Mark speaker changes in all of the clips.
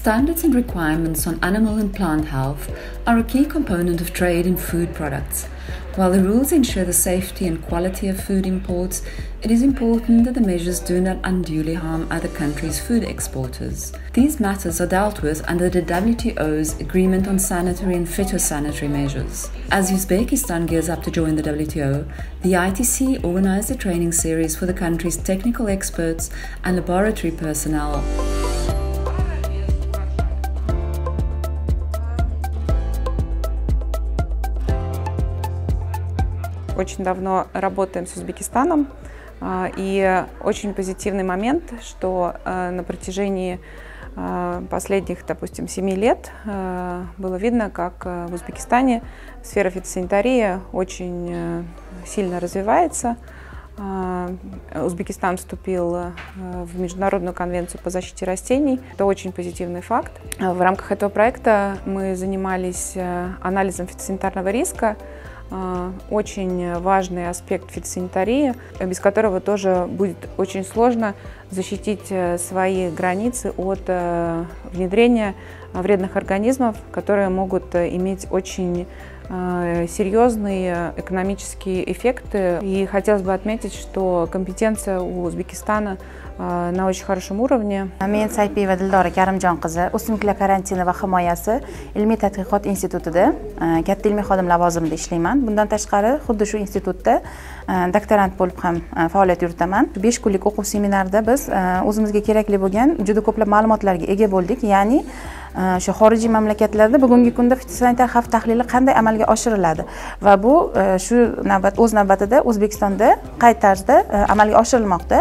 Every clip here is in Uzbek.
Speaker 1: Standards and requirements on animal and plant health are a key component of trade in food products. While the rules ensure the safety and quality of food imports, it is important that the measures do not unduly harm other countries' food exporters. These matters are dealt with under the WTO's Agreement on Sanitary and Phytosanitary Measures. As Uzbekistan gears up to join the WTO, the ITC organized a training series for the country's technical experts and laboratory personnel.
Speaker 2: Очень давно работаем с Узбекистаном, и очень позитивный момент, что на протяжении последних, допустим, 7 лет было видно, как в Узбекистане сфера фитосанитарии очень сильно развивается. Узбекистан вступил в Международную конвенцию по защите растений. Это очень позитивный факт. В рамках этого проекта мы занимались анализом фитосанитарного риска. Очень важный аспект фитосанитарии, без которого тоже будет очень сложно защитить свои границы от внедрения вредных организмов, которые могут иметь очень серьезные экономические эффекты. И хотелось бы отметить, что компетенция у Узбекистана на очень хорошем уровне.
Speaker 3: Men Saypiyeva Dildora Karimjon qizi, o'simliklar karantini va himoyasi ilmiy tadqiqot institutida katta ilmiy xodim lavozimida ishlayman. Bundan tashqari, xuddi shu institutda doktorant bo'lib ham faoliyat yuritaman. 5 kunlik o'quv seminarida biz o'zimizga kerakli bo'lgan juda ko'plab ma'lumotlarga ega bo'ldik. Ya'ni shu xorijiy mamlakatlarda bugungi kunda fitosanitar xavf tahlili qanday amalga oshiriladi va bu shu navbat o'z navbatida O'zbekistonda qay tarzda amalga oshirilmoqda.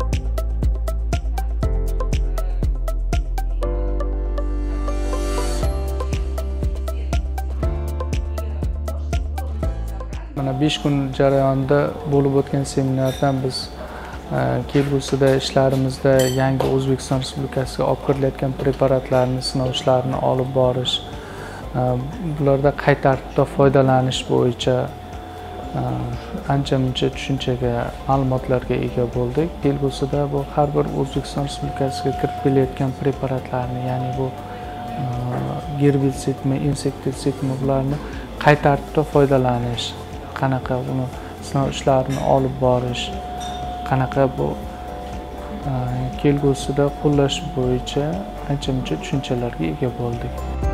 Speaker 4: Mana 5 kun jarayonida bo'lib o'tgan seminardan biz kelgusida ishlarimizda yangi O'zbekiston Respublikasiga olib kirilayotgan preparatlarni sinov ishlarini olib borish, bularda qay tartibda foydalanish bo'yicha ancha-muncha tushunchaga, ma'lumotlarga ega bo'ldik. Kelgusida bu har bir O'zbekiston Respublikasiga kirib kelayotgan preparatlarni, ya'ni bu gerbisidmi, insektisidmi, bularni qay tartibda foydalanish, qanaqa uni sinov ishlarini olib borish, qanaqa bu kelgusida qo'llash bo'yicha ancha-muncha tushunchalarga ega bo'ldik.